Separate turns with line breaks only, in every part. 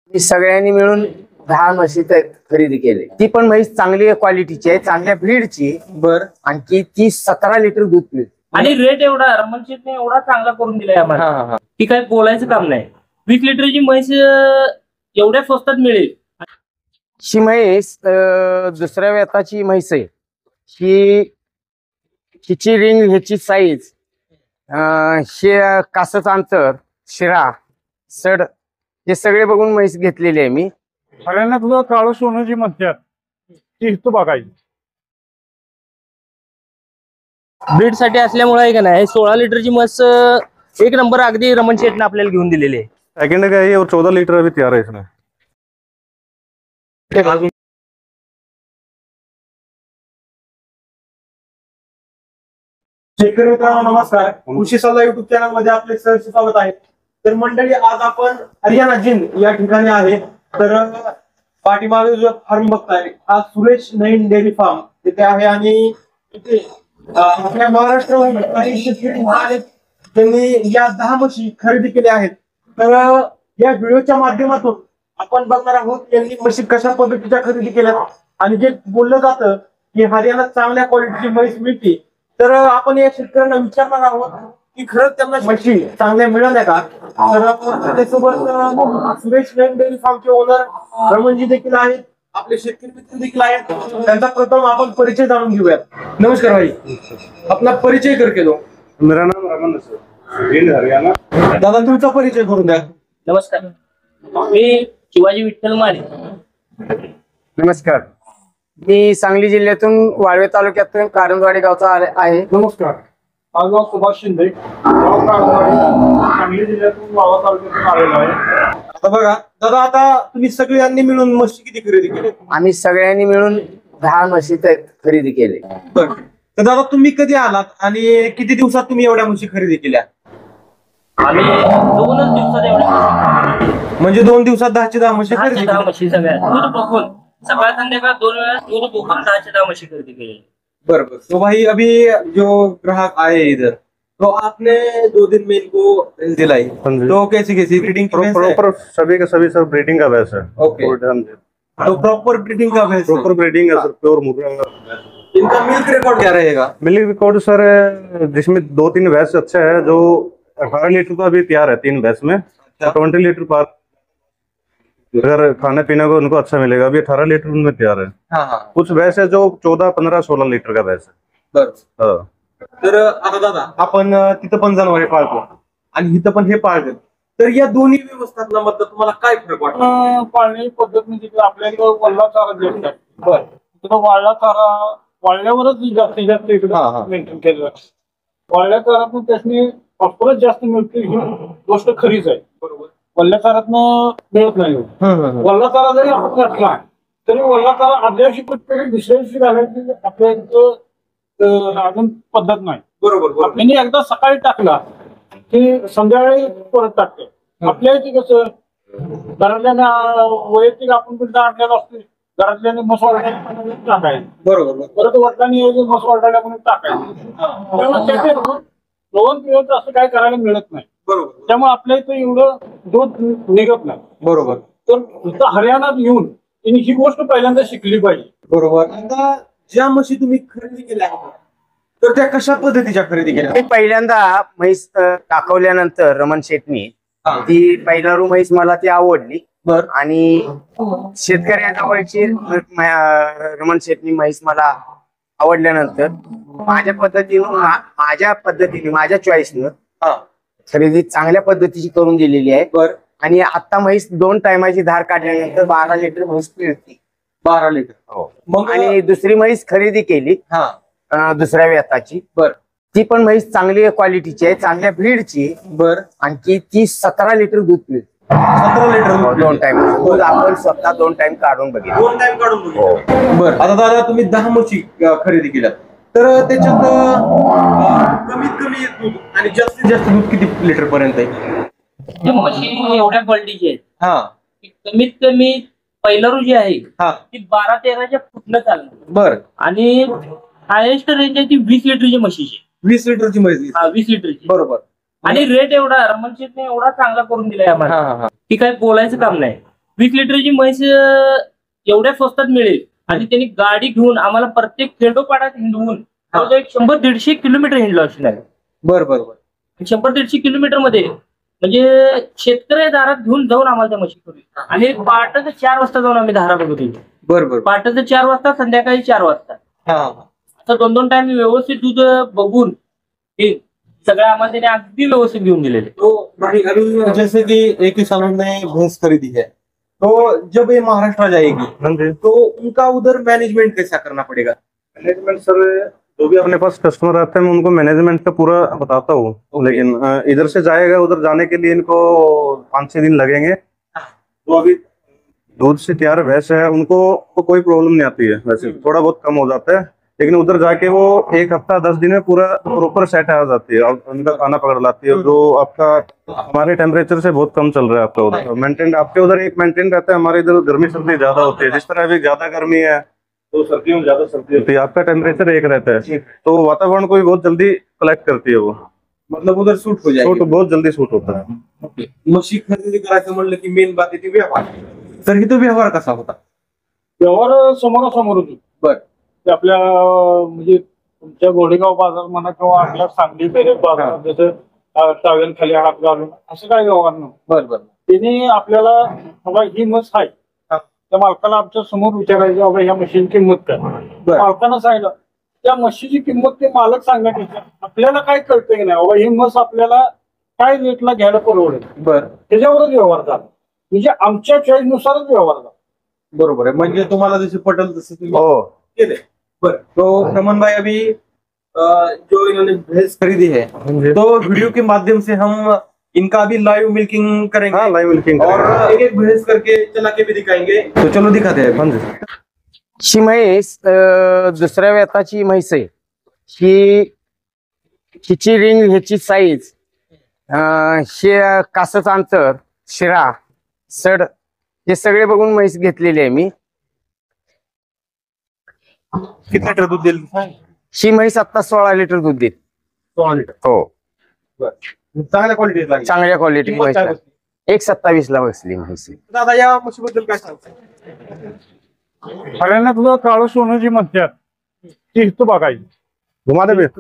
सगळ्यांनी मिळून 10 म्हशी खरेदी केली। ती पण म्हैस चांगली क्वालिटीची आहे, चांगल्या ब्रीडची।
बर
आणखी ती 17 लिटर दूध पिळते
आणि रेट एवढा रमणशेटने एवढा चांगला करून दिलाय आम्हाला की काही बोलायचं काम नाही। 20 लिटरची म्हैस एवढ्या स्वस्तात मिळेल।
ही म्हैस दुसऱ्या वेताची म्हैस आहे। हिची रिंग, ह्याची साईज, हे कासच अंतर, शिरा, सड, हे सगळे बघून म्हैस घेतलेली आहे मी।
सगळ्यांना तुझं काळं सोनं जी म्हणतात ती तू बघायची।
ब्रीड साठी असल्यामुळे आहे का नाही 16 लिटरची म्हैस एक नंबर अगदी रमणशेटने आपल्याला घेऊन दिलेली आहे।
सेकंड का है और 14 लीटर अभी तैयार है इसमें।
शेतकरी मित्रांनो नमस्कार, कृषी सल्ला युट्यूब चॅनल मध्ये आपले सहर्ष स्वागत आहे। तर मंडळी, आज आपण हरियाणा जिंद या ठिकाणी आहे। तर पाठीमागे जो फार्म बघताय हा सुरेश नईन डेअरी फार्म तिथे आहे आणि इथे आपल्या महाराष्ट्रामध्ये काही शेतकरी आहेत त्यांनी या 10 म्हशी खरेदी केल्या आहेत। तर या व्हिडिओच्या माध्यमातून आपण बघणार आहोत यांनी म्हशी कशा पद्धतीच्या खरेदी केल्या आणि जे बोललं जातं की हरियाणात चांगल्या क्वालिटीची म्हैस मिळते। तर आपण या शेतकऱ्यांना विचारणार आहोत की खरंच त्यांना म्हशी चांगल्या मिळाल्या का। तर त्यासोबत सुरेश नईन डेअरी फार्मचे ओनर रमणजी देखील आहेत, आपले शेतकरी मित्र देखील आहेत। त्यांचा प्रथम आपण परिचय जाणून घेऊयात। नमस्कार भाई, आपला परिचय करके दो।
मेरा नाम रमन है, जिंद हरियाणा।
दादा तुमचा परिचय करून द्या।
नमस्कार, मी शिवाजी विठ्ठल मारे।
नमस्कार, मी सांगली जिल्ह्यातून वाळवे तालुक्यातून कारंजवाडी गावचा आहे।
नमस्कार, माझं नाव सुभाष शिंदे, गाव कारंजवाडी, सांगली जिल्ह्यातून वाळवा तालुक्यातून आलेलो आहे।
आता बघा दादा, आता तुम्ही सगळ्यांनी मिळून म्हशी किती खरेदी केली?
आम्ही सगळ्यांनी मिळून 10 म्हशी खरेदी केली।
बरं, तर दादा तुम्ही कधी आलात आणि किती दिवसात तुम्ही एवढ्या म्हशी खरेदी केल्या?
आम्ही 2च दिवसात एवढ्या
म्हणजे 2 दिवसात 10च्या 10 म्हशी खरेदी
10 म्हशी सगळ्या दूध बघून सकाळ संध्याकाळ 2 वेळा दूध बघून 10च्या 10 म्हशी खरेदी केली।
बरं। तो भाई अभी जो ग्राहक आए इधर, तो आपने 2 दिन में इनको दिलाई, तो कैसी कैसी ब्रीडिंग
प्रॉपर सभी का सभी सब ब्रीडिंग का भैंस है।
ओके, तो प्रॉपर ब्रीडिंग का भैंस,
प्रॉपर ब्रीडिंग है सर, प्योर मुर्गा।
इनका मिल्क रिकॉर्ड क्या रहेगा?
मिल्क रिकॉर्ड सर जिसमें 2-3 भैंस अच्छा है, जो 18 लीटर का भी तैयार है 3 भैंस में। 20 लीटर पार अगर खाने पीने को उनको अच्छा मिलेगा। अभी 18 लीटर उनमें तैयार है।
हाँ।
कुछ भैंस है जो 14, 15, 16 लीटर का भैंस है।
बरं, तर आता दादा आपण तिथं पण जनावरे पाळतो आणि इथं पण हे पाळतात, तर या दोन्ही व्यवस्थापनाबद्दल तुम्हाला काय फरक वाटतो?
पाळण्याची पद्धत म्हणजे आपल्याला वल्ला चारा देतात। बरं, तिथं वाळला चारा वाळल्यावरच जास्तीत जास्त इकडे मेंटेन केलं जातं। वाळल्या चारातून त्यासनी फॉस्फरस जास्त मिळते ही गोष्ट खरीच आहे। बरोबर, वल्ल्या चारातनं मिळत नाही। वल्ला चारा जरी आपण घातला तरी वल्ला चारा आदल्या दिवशी दुसऱ्या दिवशी घालायची आपल्या इथं अजून पद्धत नाही।
बरोबर,
त्यांनी एकदा सकाळी टाकला की संध्याकाळी परत टाकते। आपल्या इथे कसं घरातल्या वैयक्तिक आपण पण आणलेला असतो, घरातल्याने मसवाडा टाकायचं। बरोबर, परत वडिलांनी मसवाडा म्हणून टाकायचं। दोन दिवस असं काय करायला मिळत नाही।
बरोबर,
त्यामुळे आपल्या इथं एवढं दूध निघत नाही।
बरोबर,
तर इथं हरियाणात येऊन त्यांनी ही गोष्ट पहिल्यांदा शिकली पाहिजे।
बरोबर। आता ज्या म्हशी तुम्ही खरेदी केल्या तर त्या कशा पद्धतीच्या खरेदी केल्या?
मी पहिल्यांदा म्हैस दाखवल्यानंतर रमण शेटनी ती पहिला म्हैस मला ती आवडली। आणि शेतकऱ्याजवळची रमण शेटनी म्हैस मला आवडल्यानंतर माझ्या पद्धतीने माझ्या चॉईसनं खरेदी चांगल्या पद्धतीची करून दिलेली आहे। आणि आता म्हैस 2 टायमाची धार काढल्यानंतर 12 लिटर म्हैस पिळते।
12 लिटर,
हो। आणि दुसरी म्हैस खरेदी केली दुसऱ्या वेताची। ती पण म्हैस चांगली क्वालिटीची आहे, चांगल्या ब्रीडची। आणखी ती 17 लिटर दूध पिळते।
17 लिटर
2 टाइम दूध आपण स्वतः 2 टाइम काढून बघितलं।
2 टाइम काढून बघितलं। बरं, आता दादा तुम्ही 10 म्हशी खरेदी केल्या, तर त्याच्यात कमीत कमी दूध आणि जास्तीत जास्त दूध किती लिटर पर्यंत आहे?
म्हशी एवढ्या क्वालिटीची आहेत, कमीत कमी पहिला जी आहे ती 12-13च्या फुटनं चालणार।
बरं,
आणि हायेस्ट रेंज आहे ती 20 लिटरची म्हशीची।
20 लिटरची म्हैस?
20 लिटरची।
बरोबर,
आणि रेट एवढा रमणशेटने एवढा चांगला करून दिलाय आम्हाला की काही बोलायचं काम नाही। 20 लिटरची म्हैस एवढ्या स्वस्तात मिळेल आणि त्यांनी गाडी घेऊन आम्हाला प्रत्येक खेडोपाड्यात हिंडवून जवळजवळ 100-150 किलोमीटर हिंडलो अशी नाही.
बर बर बर
100-150 किलोमीटर मध्ये म्हणजे शेतकरी दारात घेऊन जाऊन आम्हाला त्या म्हशी करू आणि पहाटेचं 4 वाजता जाऊन आम्ही धारा बघत होतो.
बर बर
पहाटेचं 4 वाजता संध्याकाळी 4 वाजता
हा
असं 2-2 टाइम व्यवस्थित दूध बघून हे सगळं आम्हाला त्याने अगदी व्यवस्थित घेऊन दिलेले.
तो भाई अभी जैसे कि एक किसानों ने भैंस खरीदी है तो जब ये महाराष्ट्र जाएगी
हाँ जी
तो उनका उधर मैनेजमेंट कैसा करना पड़ेगा?
मैनेजमेंट सर जो भी अपने पास कस्टमर आते हैं मैं उनको मैनेजमेंट का पूरा बताता हूँ, लेकिन इधर से जाएगा उधर जाने के लिए इनको 5-6 दिन लगेंगे। तो अभी दूध से तैयार भैंस है उनको तो कोई प्रॉब्लम नहीं आती है, वैसे थोड़ा बहुत कम हो जाता है, लेकिन उधर जाके वो 1 हफ्ता 10 दिन में पूरा प्रॉपर सेट आ जाती है और उनका खाना पकड़ लाती है, जो आपका हमारे टेम्परेचर से बहुत कम चल रहा है आपका उधर मेंटेन। आपके उधर एक मेंटेन रहता है, हमारे इधर गर्मी सर्दी ज्यादा होती है, जिस तरह अभी ज्यादा गर्मी है तो सर्दियों में ज्यादा सर्दी होती है, आपका टेम्परेचर एक रहता है तो वातावरण को भी बहुत जल्दी कलेक्ट करती है वो,
मतलब उधर सूट हो जाएगी.
सूट बहुत जल्दी सूट होता है।
म्हशी खरेदी करायचं म्हणलं की मेन बात आहे ती व्यवहार. तर इथं व्यवहार कसा होता?
व्यवहार समोरासमोर होती.
बर
ते आपल्या म्हणजे तुमच्या गोडेगाव बाजार म्हणा किंवा आपल्या सांगली पेरेक बाजार जसं टावेल खाली हात घालून असं काय व्यवहार नव्हतं.
बर बर
त्यांनी आपल्याला बाबा ही म्हस आहे त्या मालकाला आमच्या समोर विचारायचं बाबा ह्या म्हशीची किंमत काय. मालकानं सांगितलं त्या म्हशीची किंमत ते मालक सांगत होते. आपल्याला काय कळतंय की नाही बाबा ही म्हस आपल्याला काय रेटला घ्यायला परवडेल
बर
त्याच्यावरच व्यवहार झाला. म्हणजे आमच्या चॉईस नुसारच व्यवहार झाला.
बरोबर है, म्हणजे तुम्हाला जसे पटल तसे तुम्ही
हो
केले. बर तो रमन भाई अभी जो इन्होंने भैंस खरीदी है तो वीडियो के माध्यम से हम इनका अभी लाइव मिल्किंग करेंगे.
हाँ लाइव मिल्किंग
और एक एक भैंस करके चला के भी दिखाएंगे. तो चलो दिखाते हैं.
हाँ जी
ही म्हैस दुसऱ्या व्यताची म्हैस आहे. हिची रिंग, ह्याची साईज, हे कासच अंतर, शिरा, सड हे सगळे बघून म्हैस घेतलेली आहे मी.
किती लिटर दूध देईल?
ही म्हैस आता 16 लिटर दूध देते.
16 लिटर.
हो
चांगल्या क्वालिटी लागली.
चांगल्या क्वालिटी म्हैस आहे. 1.27 ला बसली म्हैस.
दादा या म्हशीबद्दल काय सांगता?
हरियाणात तुला काळं सोनं जी म्हणतात ती इथं बघायची.
घुमा दे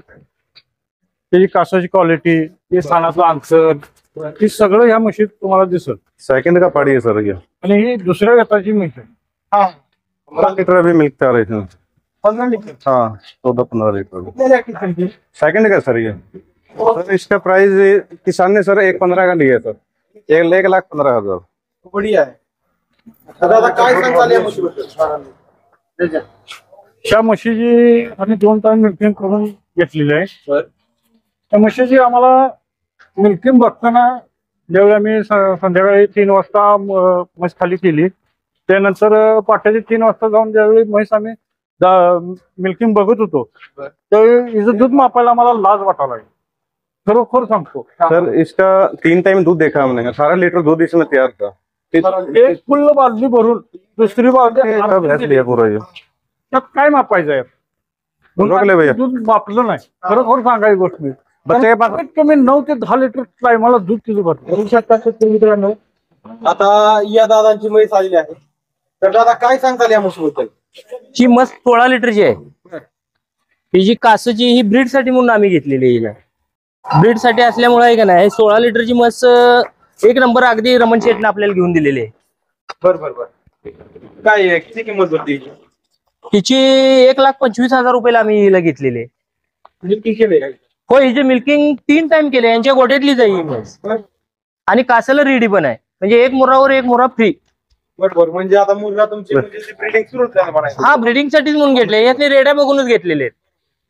त्याची कासाची क्वालिटी, ते स्थानाचं अंतर, हे सगळं ह्या म्हशीत तुम्हाला दिसत.
सेकंड का पाड़ी है सर ये,
आणि ही दुसऱ्या व्यताची म्हैस आहे.
हा
15 लीटर अभी मिल्क तैयार है इसमें।
15 लिटर.
हाँ 14-15 लीटर
कितने लाख की खरीदी?
सेकंड का सर ये। सर इसका प्राइस किसान ने सर 1.15 का लिया सर, 1,15,000।
बढ़िया आहे. दादा काय सांगताल या म्हशीबद्दल?
त्या म्हशीची आम्ही 2 टाइम मिल्किंग करून घेतलेली आहे. त्या म्हशीची आम्हाला मिल्किंग बघताना ज्यावेळी आम्ही संध्याकाळी 3 वाजता म्हैस खाली केली, त्यानंतर पाट्याची 3 वाजता जाऊन ज्यावेळी म्हैस आम्ही मिल्किंग बघत होतो त्यावेळी हिचं दूध मापायला आम्हाला लाज वाटायला लागली. खरोखर सांगतो
सर इसका 3 टाइम दूध देखा हमने, 18 लीटर दूध इसमें तैयार था।
एक फुल्ल बादली भरून दुसरी
भैंस
बादली
लिया पूरा ये।
त्यात काय मापायचं आहे?
रोक ले भैया।
दूध मापलं नाही. खरोखर सांगायची गोष्ट मी.
बच्चे के पास
कमीत कमी 9 ते 10 लिटर टायमाला दूध किती भरतं.
मित्रांनो आता या दादांची म्हैस आलेली आहे. तर दादा काय सांगताल या म्हशीबद्दल?
ही म्हस 16 लिटरची आहे. ही जी कासची ही ब्रीड साठी म्हणून आम्ही घेतलेली आहे. ब्रीड साठी असल्यामुळे आहे का नाही 16 लिटरची म्हस एक नंबर अगदी रमण शेटने आपल्याला घेऊन दिलेली आहे.
बर बर बर. काय आहे? किती किंमत होती?
हिची 1,25,000 रुपयाला आम्ही हिला घेतलेली आहे.
मिल्किंग केले काय?
हो हिचे मिल्किंग 3 टाइम केले. यांच्या गोट्यातली जाईल ही म्हैस आणि कासाला रेडी पण आहे. म्हणजे एक मुरावर एक मुरा फ्री.
बरोबर. म्हणजे आता मुलगा तुमची म्हणजे ब्रीडिंग सुरू झालं म्हणायचं.
हा ब्रीडिंग साठीच म्हणून घेतले. यातले रेड्या बघूनच घेतलेले आहेत.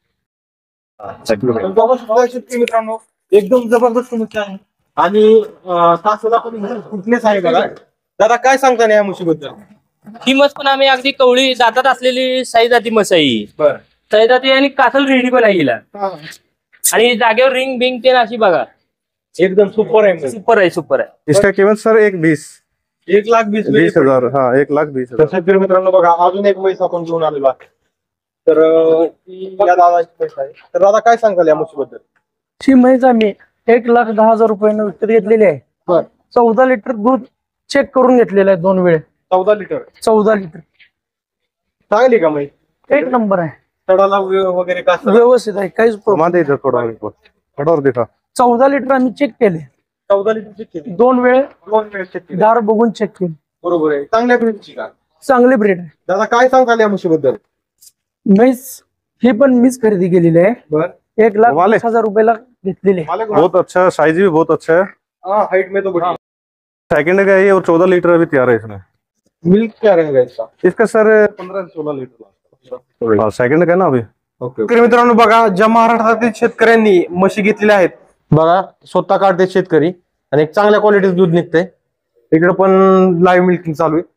मित्रांनो एकदम जबरदस्त म्हशी आहे आणि तासाला पण फिटनेस आहे बघा. दादा काय सांगता या म्हशीबद्दल?
ही म्हस पण आम्ही अगदी कवळी दातात असलेली साई जाती म्हस आहे ही.
बर.
साई जाती आणि कासल रेडी पण आहे हिला. आणि जागेवर रिंग बिंग ते अशी बघा
एकदम सुपर आहे.
सुपर आहे सुपर आहे.
इसका कीमत सर 1,20,000।
1,20,000.
हाँ 1,20,000।
तसेच मित्रांनो बघा अजून एक म्हैस आपण घेऊन आलेलो आहे. तर ती या दादाची म्हैस आहे. तर दादा काय सांगाल या म्हशीबद्दल?
ही म्हैस आम्ही 1,10,000 रुपयानं विकत घेतलेली आहे. 14 लिटर दूध चेक करून घेतलेला आहे 2 वेळे.
14 लिटर
14 लिटर
चांगली का म्हैस?
एक नंबर आहे.
तडाला वगैरे का
व्यवस्थित आहे, काहीच प्रॉब्लेम.
घुमा दे इधर थोड़ा हमको, थोड़ा और दिखा.
14 लिटर आम्ही चेक केले.
14 लिटर चेक केली.
2 वेळे
2 वेळ चेक केली.
दार बघून चेक केले.
बरोबर आहे. चांगल्या ब्रीडची का?
चांगले ब्रीड आहे.
दादा काय सांगताल या म्हशीबद्दल?
म्हैस ही पण मीच खरेदी केलेली आहे.
बर
1,20,000 रुपयाला घेतलेली आहे.
बहुत अच्छा, साइज भी बहुत अच्छा है.
हाँ हाइट में तो बढ़िया.
सेकंड का है ये और 14 लीटर अभी तैयार है इसमें.
मिल्क क्या रहेगा इसका?
इसका सर 15-16 लीटर. हाँ सेकंड का है ना अभी.
शेतकरी मित्रांनो बघा, ज्या महाराष्ट्रातील शेतकऱ्यांनी म्हशी घेतलेल्या आहेत बघा, स्वतः काढते शेतकरी आणि एक चांगल्या क्वालिटीचं दूध निघतंय. इकडे पण लाईव्ह मिल्किंग चालू आहे.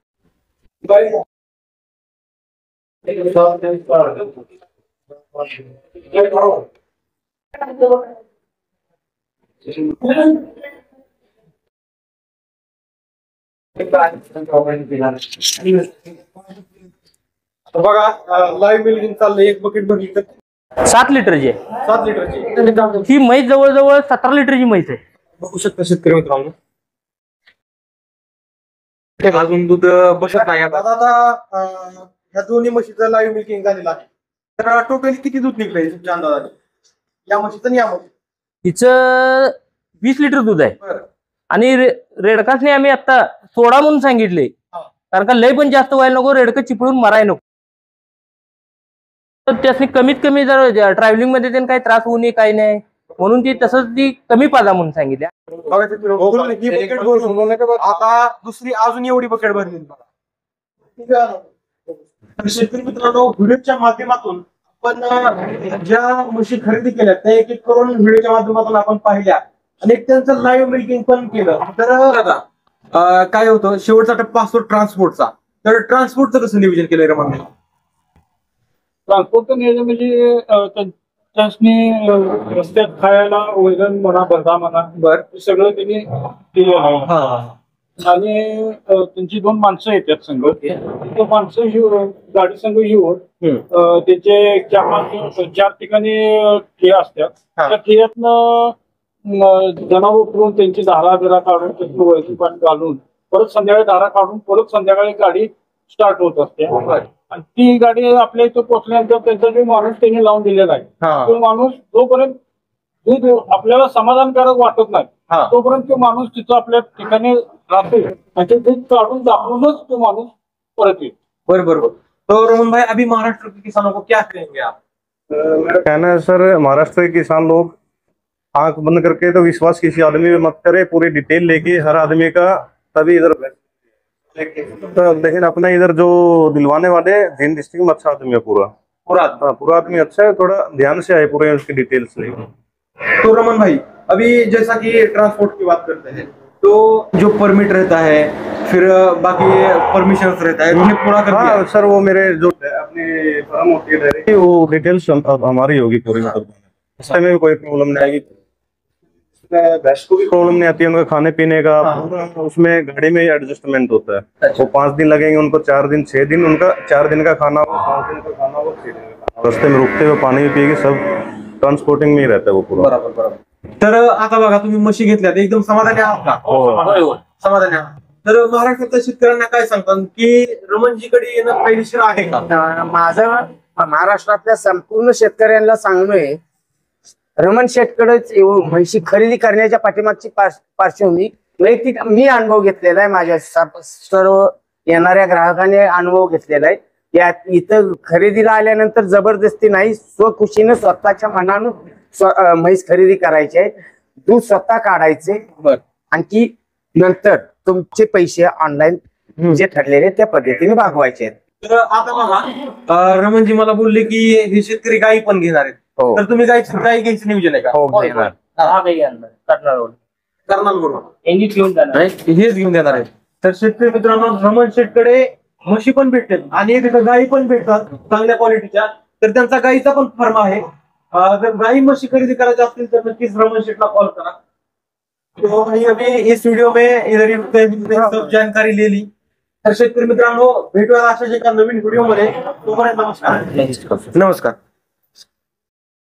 बघा लाईव्ह मिल्किंग चाललंय. एक बकेट भरली तर
7 लिटरची आहे
7 लिटरची.
ही म्हैस. जवळजवळ 17 लिटरची म्हैस आहे.
बघू शकता शेतकरी मित्रांनो, अजून दूध बसत नाही. आता ह्या दोन्ही म्हशीचं लाईव्ह मिल्किंग झालेलं आहे. तर टोटली किती दूध निघलंय तुमच्या अंदाजाने या म्हशीचं आणि या म्हशीचं?
हिचं 20 लिटर दूध आहे.
बरं.
आणि रेडकासने आम्ही आता 16 म्हणून सांगितले, कारण का लय पण जास्त व्हायला नको, रेडकं चिपळून मराय नको. तर त्यासनी कमीत कमी जर ट्रॅव्हलिंग मध्ये त्यांना काही त्रास होऊ नये, काही नाही म्हणून ती तसंच ती कमी पाजा म्हणून सांगितल्या.
आता दुसरी अजून एवढी बकेट भरली बघा. शेतकरी मित्रांनो, व्हिडिओच्या माध्यमातून आपण ज्या म्हशी खरेदी केल्या त्या एक एक करून व्हिडिओच्या माध्यमातून आपण पाहिल्या आणि एक त्यांचं लाईव्ह मिल्किंग पण केलं. तर काय होतं, शेवटचा टप्पा असतो ट्रान्सपोर्टचा. तर ट्रान्सपोर्टचं कसं नियोजन केलंय रे म्हणून?
ट्रान्सपोर्टचं नियोजन म्हणजे त्यांनी रस्त्यात खायला वजन म्हणा, भरदा म्हणा,
बरं
सगळं त्यांनी दिलेलं आहे. आणि त्यांची 2 माणसं येतात संघ. तो माणसं गाडी संघ येऊन त्याचे 4 ठिकाणी ठिया असतात. त्या ठियातनं जनावर उतरून त्यांची धारा बिरा काढून त्यांची वैद्य पाणी घालून परत संध्याकाळी धारा काढून परत संध्याकाळी गाडी स्टार्ट होत असते. आणि ती गाडी आपल्या इथं पोहोचल्यानंतर त्यांचा जो माणूस त्यांनी लावून दिलेला आहे, तो माणूस जोपर्यंत दूध आपल्याला समाधानकारक वाटत नाही तोपर्यंत तो माणूस तिथं आपल्या ठिकाणी राहतो आणि ते दूध काढून दाखवूनच तो माणूस परत येतो.
बरोबर. तो रोहन भाई, अभी महाराष्ट्र के किसानों को क्या कहेंगे आप?
मेरा कहना है सर, महाराष्ट्र के किसान लोग आंख बंद करके तो विश्वास किसी आदमी में मत करे, पूरी डिटेल लेके हर आदमी का, तभी इधर तो लेकिन अपना इधर जो दिलवाने वाले जिन डिस्ट्रिक्ट में अच्छा आदमी है पूरा आदमी अच्छा है, थोड़ा ध्यान से आए पूरे उसकी डिटेल्स ले.
तो रमन भाई, अभी जैसा कि ट्रांसपोर्ट की बात करते हैं तो जो परमिट रहता है, फिर बाकी परमिशन रहता है, उन्हें पूरा कर दिया?
सर वो मेरे जो अपनी फर्म होती है वो डिटेल्स हमारी होगी पूरी. इसमें भी कोई प्रॉब्लम नहीं आएगी. बेस्ट को भी प्रॉब्लम नहीं आती है. उनका खाने पीने का पूरा उसमें गाड़ी में एडजस्टमेंट होता है. वो 5 दिन लगेंगे उनको, 4 दिन 6 दिन, उनका 4 दिन का खाना, 5 दिन का खाना, वो 6 दिन का. रास्ते में रुकते हुए पानी भी पिएगी, सब ट्रांसपोर्टिंग में ही रहता है वो पूरा.
बरोबर. तर आता बघा, तुम्ही म्हशी घेतल्या एकदम समाधानी आहात का? समाधानी आहात. तर महाराष्ट्रातल्या शेतकऱ्यांना काय सांगतात की रमणजीकडे येणं फायदेशीर आहे का?
माझं महाराष्ट्रातल्या संपूर्ण शेतकऱ्यांना सांगणं, रमण शेटकडेच येऊन म्हशी खरेदी करण्याच्या पाठीमागची पार्श्वभूमी वैयक्तिक मी अनुभव घेतलेला आहे. माझ्या सर्व येणाऱ्या ग्राहकांनी अनुभव घेतलेला आहे. यात इथं खरेदीला आल्यानंतर जबरदस्ती नाही, स्वखुशीनं स्वतःच्या मनानं म्हैस खरेदी करायची आहे. दूध स्वतः काढायचे आणखी नंतर तुमचे पैसे ऑनलाईन जे ठरलेले त्या पद्धतीने भागवायचे आहेत.
तर आता बघा, रमणजी मला बोलले की हे शेतकरी गाई पण घेणार आहेत. तर तुम्ही गाई घ्यायचं नियोजन आहे का? करणार बरोबर, हेच घेऊन देणार आहे. तर शेतकरी मित्रांनो, रमण शेटकडे म्हशी पण भेटतात आणि तिथं गाई पण भेटतात चांगल्या क्वालिटीच्या. तर त्यांचा गाईचा पण फार्म आहे. जर गाई म्हशी खरेदी करायची असतील तर नक्कीच रमण शेटला कॉल करा. तो भाई अभी इस वीडियो में इधर सब जानकारी ले ली. तर शेतकरी मित्रांनो, भेटूया अशाच एका नवीन व्हिडिओ मध्ये. तोपर्यंत नमस्कार.